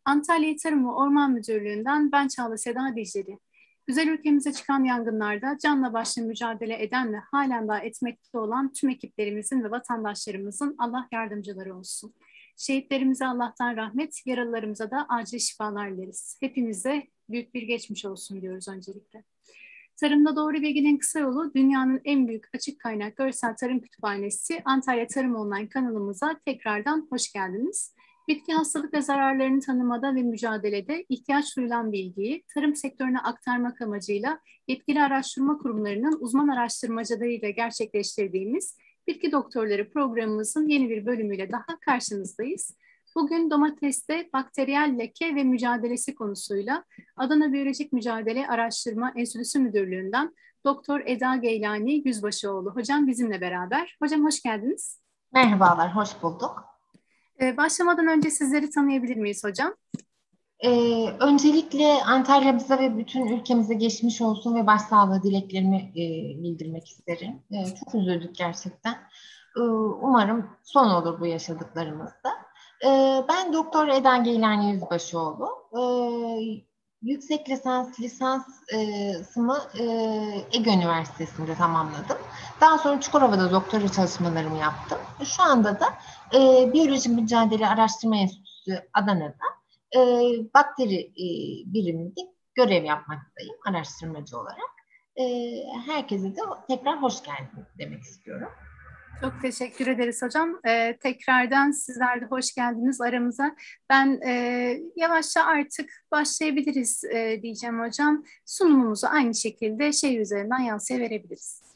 Antalya Tarım ve Orman Müdürlüğü'nden ben Çağla Seda Dicleri. Güzel ülkemize çıkan yangınlarda canla başla mücadele eden ve halen daha etmekte olan tüm ekiplerimizin ve vatandaşlarımızın Allah yardımcıları olsun. Şehitlerimize Allah'tan rahmet, yaralılarımıza da acil şifalar dileriz. Hepimize büyük bir geçmiş olsun diyoruz öncelikle. Tarımda doğru bilginin kısa yolu, dünyanın en büyük açık kaynak görsel tarım kütüphanesi Antalya Tarım Online kanalımıza tekrardan hoş geldiniz. Bitki hastalık ve zararlarını tanımada ve mücadelede ihtiyaç duyulan bilgiyi tarım sektörüne aktarmak amacıyla yetkili araştırma kurumlarının uzman araştırmacılarıyla gerçekleştirdiğimiz Bitki Doktorları programımızın yeni bir bölümüyle daha karşınızdayız. Bugün domateste bakteriyel leke ve mücadelesi konusuyla Adana Biyolojik Mücadele Araştırma Enstitüsü Müdürlüğü'nden Doktor Eda Geylani Yüzbaşıoğlu hocam bizimle beraber. Hocam hoş geldiniz. Merhabalar, hoş bulduk. Başlamadan önce sizleri tanıyabilir miyiz hocam? Öncelikle Antalya'mıza ve bütün ülkemize geçmiş olsun ve başsağlığı dileklerimi bildirmek isterim. Çok üzüldük gerçekten. Umarım son olur bu yaşadıklarımızda. Ben Doktor Eda Geylani Yüzbaşıoğlu. Yüksek lisansımı Ege Üniversitesi'nde tamamladım. Daha sonra Çukurova'da doktora çalışmalarımı yaptım. Şu anda da Biyoloji Mücadele Araştırma Enstitüsü Adana'da bakteri biriminde görev yapmaktayım araştırmacı olarak. Herkese de tekrar hoş geldiniz demek istiyorum. Çok teşekkür ederiz hocam. Tekrardan sizler de hoş geldiniz aramıza. Ben yavaşça artık başlayabiliriz diyeceğim hocam. Sunumumuzu aynı şekilde üzerinden yansıya verebiliriz.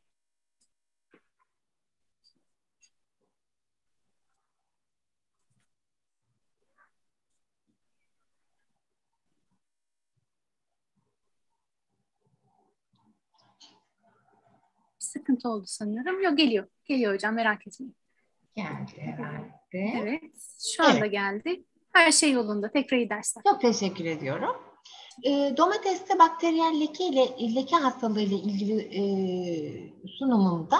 Sıkıntı oldu sanırım. Yok geliyor. Geliyor hocam merak etmeyin. Geldi herhalde. Evet. Şu anda geldi. Her şey yolunda. Tekrar iyi dersler. Çok teşekkür ediyorum. Domateste bakteriyel leke hastalığı ile ilgili sunumumda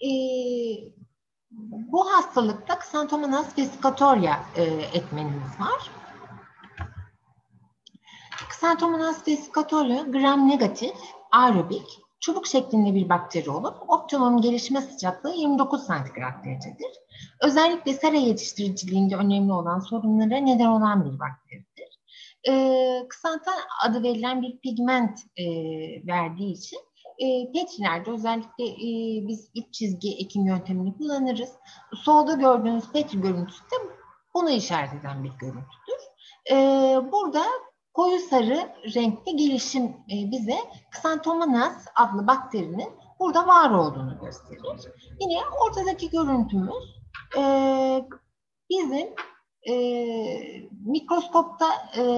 bu hastalıkta Xanthomonas vesicatoria etmenimiz var. Xanthomonas vesicatoria gram negatif, aerobik, çubuk şeklinde bir bakteri olup optimum gelişme sıcaklığı 29 santigrat derecedir. Özellikle sera yetiştiriciliğinde önemli olan sorunlara neden olan bir bakteridir. Xanthan adı verilen bir pigment verdiği için Petrilerde özellikle biz iç çizgi ekim yöntemini kullanırız. Solda gördüğünüz Petri görüntüsü de bunu işaret eden bir görüntüdür. Burada koyu sarı renkli gelişim bize Xanthomonas adlı bakterinin burada var olduğunu gösterir. Yine ortadaki görüntümüz bizim mikroskopta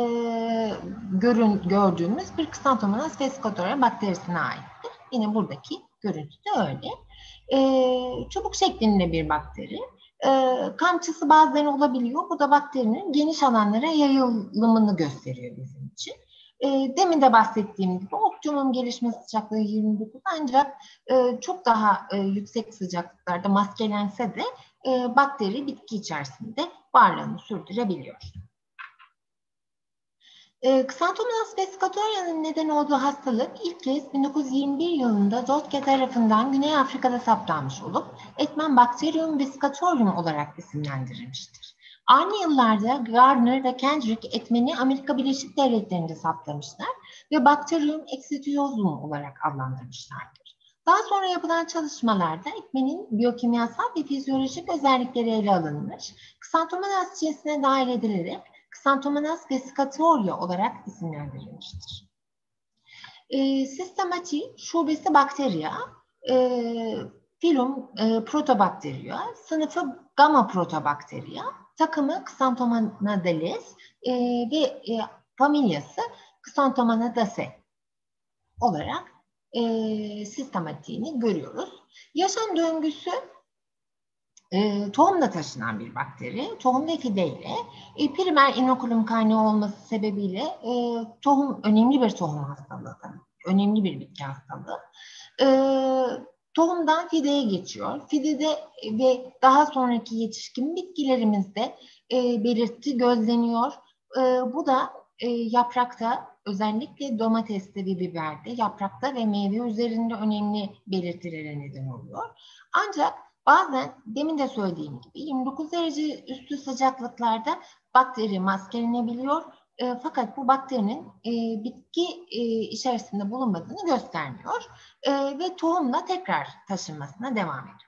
gördüğümüz bir Xanthomonas vesicatoria bakterisine aittir. Yine buradaki görüntü de öyle. Çubuk şeklinde bir bakteri. Kamçısı bazen olabiliyor. Bu da bakterinin geniş alanlara yayılımını gösteriyor bizim için. Demin de bahsettiğim gibi optimum gelişme sıcaklığı 29 ancak çok daha yüksek sıcaklıklarda maskelense de bakteri bitki içerisinde varlığını sürdürebiliyor. Xanthomonas vesicatoria'nın neden olduğu hastalık ilk kez 1921 yılında Zotke tarafından Güney Afrika'da saptanmış olup etmen Bacterium vesicatorium olarak isimlendirilmiştir. Aynı yıllarda Gardner ve Kendrick etmeni Amerika Birleşik Devletleri'nde saptamışlar ve Bacterium exitiosum olarak adlandırmışlardır. Daha sonra yapılan çalışmalarda etmenin biyokimyasal ve fizyolojik özellikleri ele alınmış, Xanthomonas cinsine dahil edilerek Xanthomonas vesicatoria olarak isimlendirilmiştir. Sistematiği şubesi Bacteria, filum Protobacteria, sınıfı Gamma Protobacteria, takımı Xanthomonadales ve familyası Xanthomonadaceae olarak sistematiğini görüyoruz. Yaşam döngüsü tohumla taşınan bir bakteri. Tohum ve fideyle primer inokulum kaynağı olması sebebiyle tohum önemli bir tohum hastalığı. Önemli bir bitki hastalığı. Tohumdan fideye geçiyor. Fidede ve daha sonraki yetişkin bitkilerimizde belirti gözleniyor. Bu da yaprakta, özellikle domateste ve biberde, yaprakta ve meyve üzerinde önemli belirtilere neden oluyor. Ancak bazen demin de söylediğim gibi 29 derece üstü sıcaklıklarda bakteri maskelenebiliyor. Fakat bu bakterinin bitki içerisinde bulunmadığını göstermiyor ve tohumla tekrar taşınmasına devam ediyor.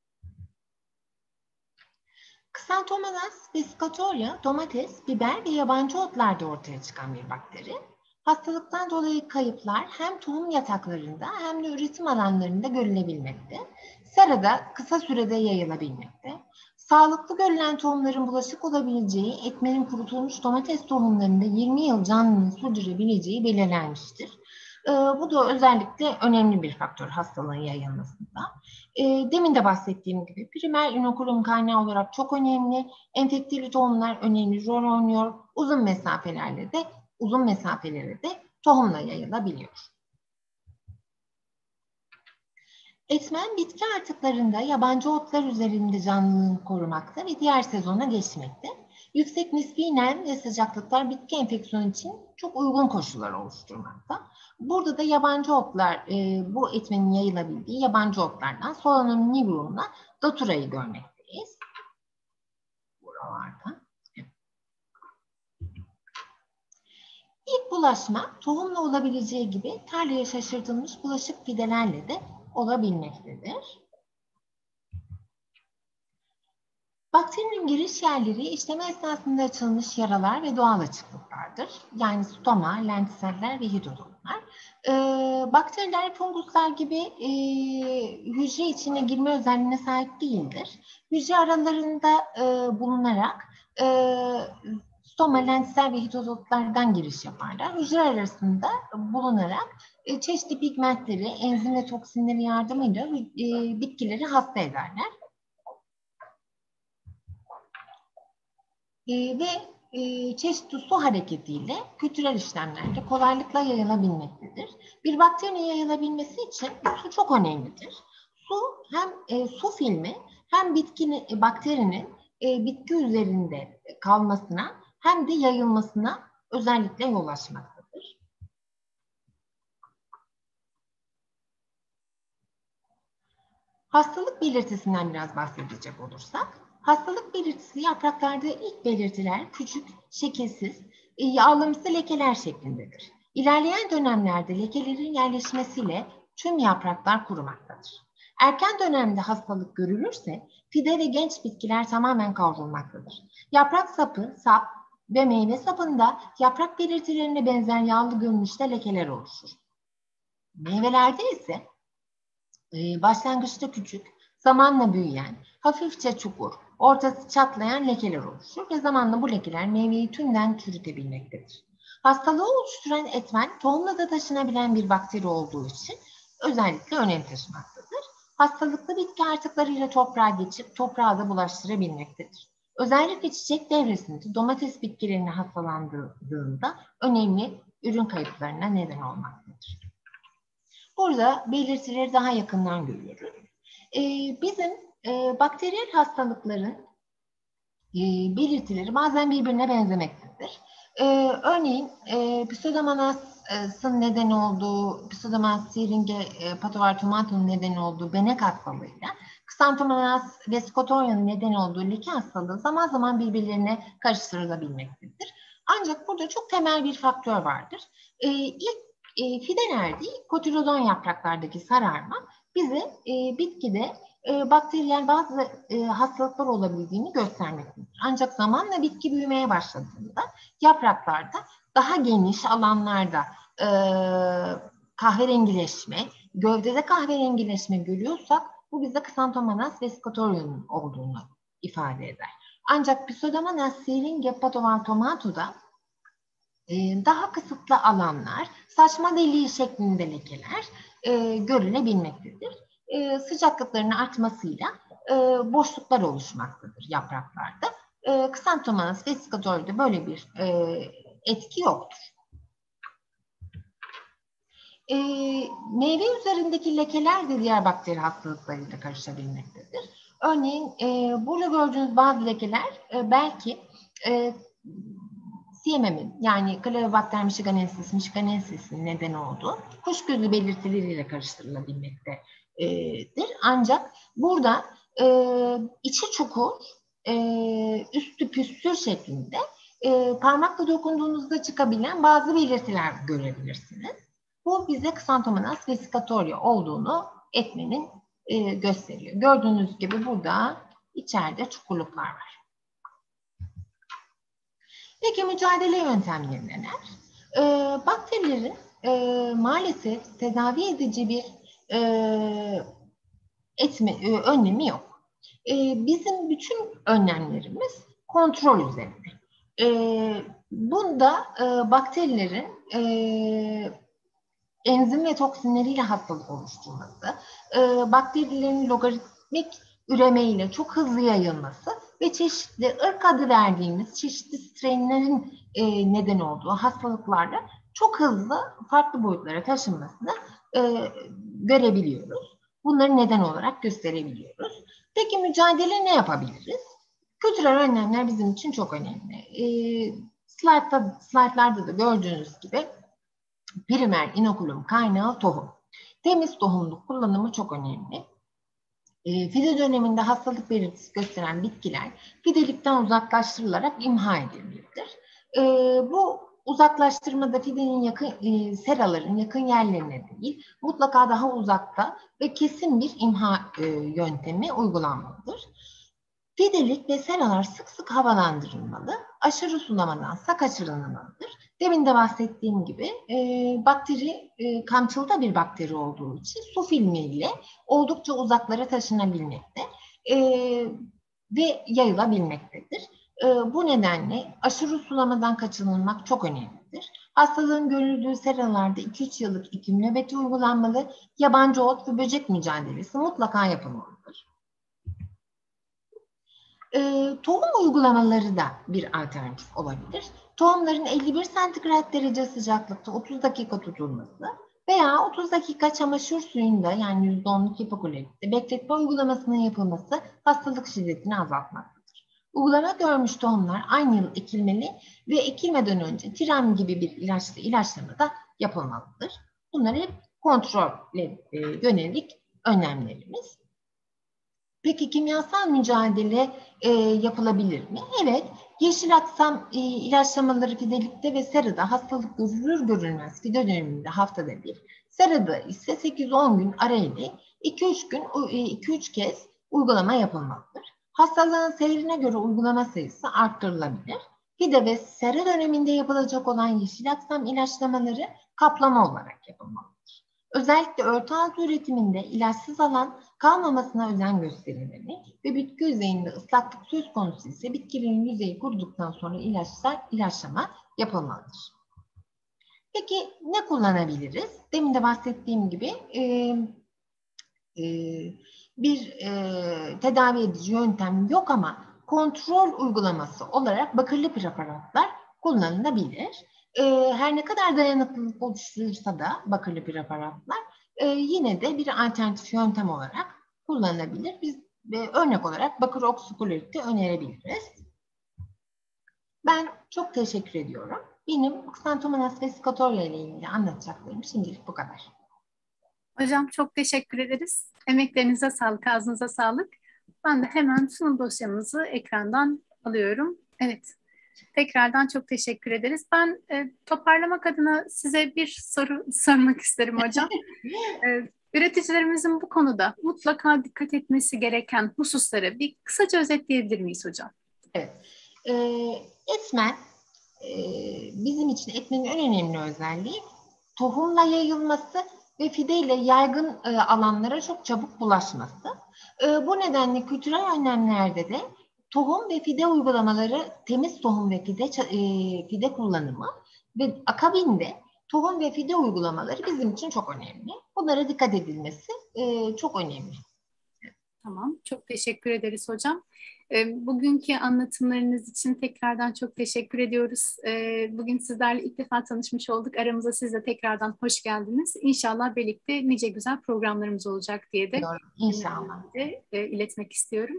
Xanthomanas vesicatoria, domates, biber ve yabancı otlarda ortaya çıkan bir bakteri. Hastalıktan dolayı kayıplar hem tohum yataklarında hem de üretim alanlarında görülebilmekte. Serada kısa sürede yayılabilmekte. Sağlıklı görülen tohumların bulaşık olabileceği etmenin kurutulmuş domates tohumlarında 20 yıl canlılığını sürdürebileceği belirlenmiştir. Bu da özellikle önemli bir faktör hastalığın yayılmasında. Demin de bahsettiğim gibi primer inokulum kaynağı olarak çok önemli. Enfekteli tohumlar önemli rol oynuyor. Uzun mesafelere de tohumla yayılabiliyor. Etmen bitki artıklarında yabancı otlar üzerinde canlılığını korumakta ve diğer sezona geçmekte. Yüksek nispi nem ve sıcaklıklar bitki enfeksiyonu için çok uygun koşullar oluşturmakta. Burada da yabancı otlar, bu etmenin yayılabildiği yabancı otlardan Solanum nigrum'la datura'yı görmekteyiz. Buralarda. İlk bulaşma tohumla olabileceği gibi tarlaya şaşırtılmış bulaşık fidelerle de olabilmektedir. Bakterinin giriş yerleri işleme esnasında açılmış yaralar ve doğal açıklıklardır. Yani stoma, lentiseller ve hidrodotlar. Bakteriler funguslar gibi hücre içine girme özelliğine sahip değildir. Hücre aralarında bulunarak stoma, lentisel ve hidrodotlardan giriş yaparlar. Hücre arasında bulunarak çeşitli pigmentleri, enzim ve toksinleri yardımıyla bitkileri hasta ederler. Ve çeşitli su hareketiyle kültürel işlemlerle kolaylıkla yayılabilmektedir. Bir bakterinin yayılabilmesi için su çok önemlidir. Su hem su filmi hem bakterinin bitki üzerinde kalmasına hem de yayılmasına özellikle yol açmaktadır. Hastalık belirtisinden biraz bahsedecek olursak, hastalık belirtisi yapraklarda ilk belirtiler küçük, şekilsiz, yağlamsı lekeler şeklindedir. İlerleyen dönemlerde lekelerin yerleşmesiyle tüm yapraklar kurumaktadır. Erken dönemde hastalık görülürse fide ve genç bitkiler tamamen kavrulmaktadır. Yaprak sapı, sap ve meyve sapında yaprak belirtilerine benzer yağlı görünüşte lekeler oluşur. Meyvelerde ise başlangıçta küçük, zamanla büyüyen, hafifçe çukur, ortası çatlayan lekeler oluşur ve zamanla bu lekeler meyveyi tümden çürütebilmektedir. Hastalığı oluşturan etmen tohumla da taşınabilen bir bakteri olduğu için özellikle önem taşımaktadır. Hastalıklı bitki artıklarıyla toprağa geçip toprağa da bulaştırabilmektedir. Özellikle çiçek devresinde domates bitkilerine hastalandığında önemli ürün kayıplarına neden olmaktadır. Burada belirtileri daha yakından görüyoruz. Bizim bakteriyel hastalıkların belirtileri bazen birbirine benzemektedir. Örneğin Pseudomonas'ın neden olduğu, Pseudomonas syringae patovartomatonun neden olduğu benek hastalığıyla Xanthomonas vesicatorea'nın neden olduğu leke hastalığı zaman zaman birbirlerine karıştırılabilmektedir. Ancak burada çok temel bir faktör vardır. Fidelerde kotilodon yapraklardaki sararma bize bitkide bakteriyel bazı hastalıklar olabildiğini göstermektedir. Ancak zamanla bitki büyümeye başladığında yapraklarda daha geniş alanlarda kahverengileşme, gövdede kahverengileşme görüyorsak bu bize Xanthomonas vesicatorea'nın olduğunu ifade eder. Ancak Pseudomonas syringae patovartomato'da daha kısıtlı alanlar, saçma deliği şeklinde lekeler görülebilmektedir. Sıcaklıkların artmasıyla boşluklar oluşmaktadır yapraklarda. Xanthomonas vesicatorea'da böyle bir etki yoktur. Meyve üzerindeki lekeler de diğer bakteri hastalıklarıyla karışabilmektedir. Örneğin burada gördüğünüz bazı lekeler belki CMM'in yani Calavibacter michiganensis'in neden olduğu kuş gözü belirtileriyle karıştırılabilmektedir. Ancak burada içi çukur, üstü püstür şeklinde parmakla dokunduğunuzda çıkabilen bazı belirtiler görebilirsiniz. Bu bize Xanthomonas vesicatoria olduğunu etmenin gösteriyor. Gördüğünüz gibi burada içeride çukurluklar var. Peki mücadele yöntemleri neler? Bakterilerin maalesef tedavi edici bir önlemi yok. Bizim bütün önlemlerimiz kontrol üzerinde. Bunda bakterilerin enzim ve toksinleriyle hastalık oluşturması, bakterilerin logaritmik üremeyle çok hızlı yayılması ve çeşitli ırk adı verdiğimiz çeşitli strainlerin neden olduğu hastalıklarla çok hızlı farklı boyutlara taşınmasını görebiliyoruz. Bunları neden olarak gösterebiliyoruz. Peki mücadele ne yapabiliriz? Kültürel önlemler bizim için çok önemli. Slaytlarda da gördüğünüz gibi primer inokulum kaynağı tohum. Temiz tohumluk kullanımı çok önemli. Fide döneminde hastalık belirtisi gösteren bitkiler fidelikten uzaklaştırılarak imha edilmelidir. Bu uzaklaştırmada fidenin seraların yakın yerlerine değil, mutlaka daha uzakta ve kesin bir imha yöntemi uygulanmalıdır. Fidelik ve seralar sık sık havalandırılmalı, aşırı sulamadansa kaçırılmalıdır. Demin de bahsettiğim gibi bakteri kamçılda bir bakteri olduğu için su filmiyle oldukça uzaklara taşınabilmekte ve yayılabilmektedir. Bu nedenle aşırı sulamadan kaçınılmak çok önemlidir. Hastalığın görüldüğü seralarda 2-3 yıllık iklim nöbeti uygulanmalı, yabancı ot ve böcek mücadelesi mutlaka yapılmalıdır. Tohum uygulamaları da bir alternatif olabilir. Tohumların 51 santigrat derece sıcaklıkta 30 dakika tutulması veya 30 dakika çamaşır suyunda yani %10'luk hipoklorikte bekletme uygulamasının yapılması hastalık şiddetini azaltmaktadır. Uygulama görmüş tohumlar aynı yıl ekilmeli ve ekilmeden önce tiram gibi bir ilaçlama da yapılmalıdır. Bunlar hep kontrolle yönelik önlemlerimiz. Peki kimyasal mücadele yapılabilir mi? Evet, yeşil aksam ilaçlamaları fidelikte ve serada hastalık görülür görülmez fide döneminde haftada bir, serada ise 8-10 gün arayla 2-3 kez uygulama yapılmalıdır. Hastalığın seyrine göre uygulama sayısı arttırılabilir. Fide ve sera döneminde yapılacak olan yeşil aksam ilaçlamaları kaplama olarak yapılmalıdır. Özellikle örtü altı üretiminde ilaçsız alan kalmamasına özen gösterilmeli ve bitki yüzeyinde ıslaklık söz konusu ise bitkilerin yüzeyi kuruduktan sonra ilaçlama yapılmalıdır. Peki ne kullanabiliriz? Demin de bahsettiğim gibi bir tedavi edici yöntem yok ama kontrol uygulaması olarak bakırlı preparatlar kullanılabilir. Her ne kadar dayanıklılık oluşturursa da bakırlı preparatlar yine de bir alternatif yöntem olarak kullanılabilir. Biz örnek olarak bakır oksikloriti önerebiliriz. Ben çok teşekkür ediyorum. Benim Xanthomonas vesicatoria ile ilgili anlatacaklarım şimdilik bu kadar. Hocam çok teşekkür ederiz. Emeklerinize sağlık, ağzınıza sağlık. Ben de hemen sunum dosyamızı ekrandan alıyorum. Evet, tekrardan çok teşekkür ederiz. Ben toparlamak adına size bir soru sormak isterim hocam. Üreticilerimizin bu konuda mutlaka dikkat etmesi gereken hususları bir kısaca özetleyebilir miyiz hocam? Evet. Etmen, bizim için etmenin en önemli özelliği tohumla yayılması ve fideyle yaygın alanlara çok çabuk bulaşması. Bu nedenle kültürel önlemlerde de tohum ve fide uygulamaları, temiz tohum ve fide kullanımı ve akabinde tohum ve fide uygulamaları bizim için çok önemli. Bunlara dikkat edilmesi çok önemli. Tamam, çok teşekkür ederiz hocam. Bugünkü anlatımlarınız için tekrardan çok teşekkür ediyoruz. Bugün sizlerle ilk defa tanışmış olduk. Aramıza siz de tekrardan hoş geldiniz. İnşallah birlikte nice güzel programlarımız olacak diye de İnşallah. iletmek istiyorum.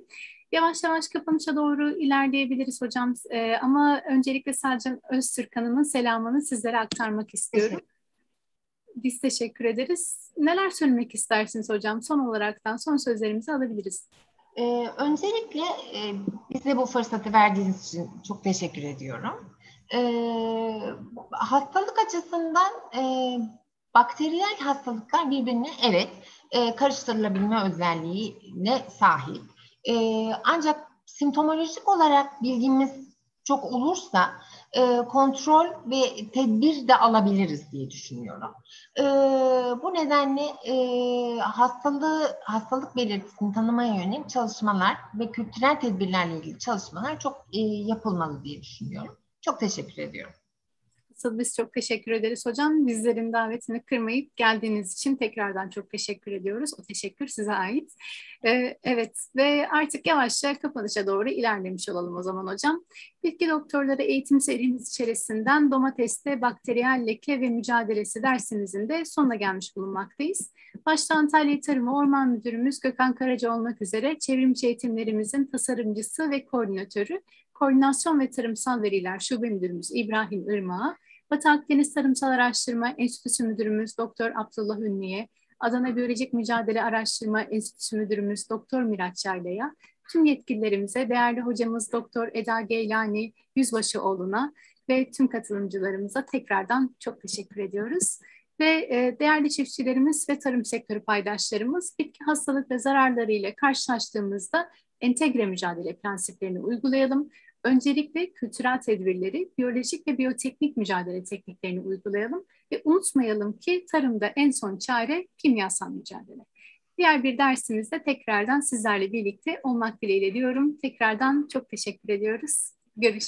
Yavaş yavaş kapanışa doğru ilerleyebiliriz hocam. Ama öncelikle Selcan Öztürk Hanım'ın selamını sizlere aktarmak istiyorum. Biz teşekkür ederiz. Neler söylemek istersiniz hocam? Son olaraktan son sözlerimizi alabiliriz. Öncelikle bize bu fırsatı verdiğiniz için çok teşekkür ediyorum. Hastalık açısından bakteriyel hastalıklar birbirine karıştırılabilme özelliğine sahip. Ancak simptomolojik olarak bilgimiz çok olursa kontrol ve tedbir de alabiliriz diye düşünüyorum. Bu nedenle hastalık belirtisini tanımaya yönelik çalışmalar ve kültürel tedbirlerle ilgili çalışmalar çok yapılmalı diye düşünüyorum. Çok teşekkür ediyorum. Biz çok teşekkür ederiz hocam. Bizlerin davetini kırmayıp geldiğiniz için tekrardan çok teşekkür ediyoruz. O teşekkür size ait. Evet ve artık yavaşça kapanışa doğru ilerlemiş olalım o zaman hocam. Bitki doktorları eğitim serimiz içerisinden domateste bakteriyel leke ve mücadelesi dersimizin de sonuna gelmiş bulunmaktayız. Başta Antalya Tarım ve Orman Müdürümüz Gökhan Karaca olmak üzere çevrimçi eğitimlerimizin tasarımcısı ve koordinatörü, Koordinasyon ve Tarımsal Veriler Şube Müdürümüz İbrahim Irmak'a, Batı Akdeniz Tarımsal Araştırma Enstitüsü Müdürümüz Doktor Abdullah Ünlü'ye, Adana Biyolojik Mücadele Araştırma Enstitüsü Müdürümüz Doktor Miraç Çayla'ya, tüm yetkililerimize, değerli hocamız Doktor Eda Geylani Yüzbaşıoğlu'na ve tüm katılımcılarımıza tekrardan çok teşekkür ediyoruz. Ve değerli çiftçilerimiz ve tarım sektörü paydaşlarımız bitki hastalık ve zararları ile karşılaştığımızda entegre mücadele prensiplerini uygulayalım. Öncelikle kültürel tedbirleri, biyolojik ve biyoteknik mücadele tekniklerini uygulayalım ve unutmayalım ki tarımda en son çare kimyasal mücadele. Diğer bir dersimizde tekrardan sizlerle birlikte olmak dileğiyle diyorum. Tekrardan çok teşekkür ediyoruz. Görüşmek üzere.